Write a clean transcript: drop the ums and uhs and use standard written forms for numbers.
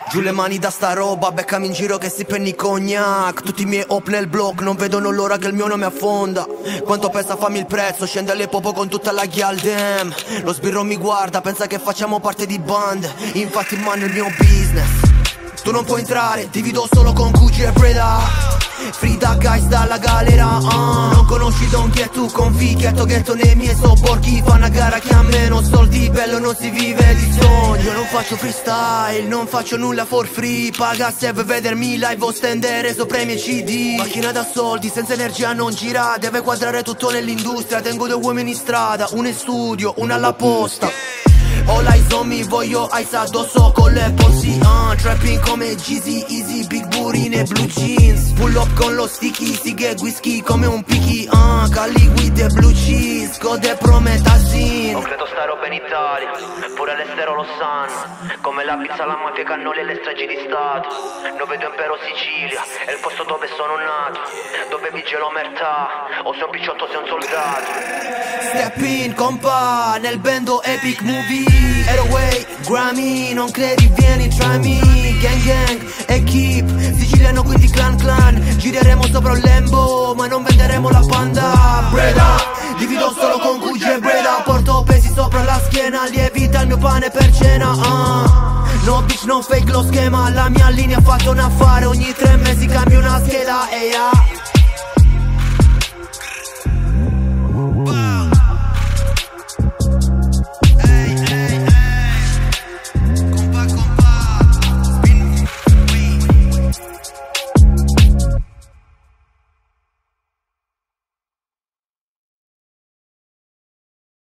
Giù le mani da sta roba, beccami in giro che si penny cognac. Tutti i miei op nel block, non vedono l'ora che il mio nome affonda. Quanto pesa fammi il prezzo, scende alle popo con tutta la ghial damn. Lo sbirro mi guarda, pensa che facciamo parte di band. Infatti in mano il mio business. Tu non puoi entrare, divido solo con Gucci e Preda. Frida guys dalla galera, non conosci Don Ghetto con Fichetto, ghetto nei miei sobborghi. Fa una gara che ha meno soldi, bello non si vive di sogno. Non faccio freestyle, non faccio nulla for free. Paga se vuoi vedermi live o stendere sopra i miei CD. Macchina da soldi, senza energia non gira. Deve quadrare tutto nell'industria. Tengo due uomini in strada, uno in studio, uno alla posta. All eyes on me, voglio ice addosso con le polsi, trapping come Jeezy, easy, big booty nei blue jeans. Pull up con lo sticky, sighe whisky come un picky, Cali with the blue cheese, code prometazin. Non credo sta roba in Italia, pure all'estero lo sanno. Come la pizza, la mafia, i cannoli e le stragi di stato. Non vedo impero Sicilia, è il posto dove sono nato. Dove vige l'omertà, o sei un picciotto o sei un soldato. Step in, compa, nel bando epic movie. Airway, Grammy, non credi, vieni, try me. Gang gang, equip, siciliano quindi clan clan. Gireremo sopra un Lambo, ma non venderemo la Panda. Breda, divido solo con Gucci e Breda. Porto pesi sopra la schiena, lievita il mio pane per cena, No bitch, no fake lo schema. La mia linea ha fatto un affare, ogni 3 mesi cambio una scheda,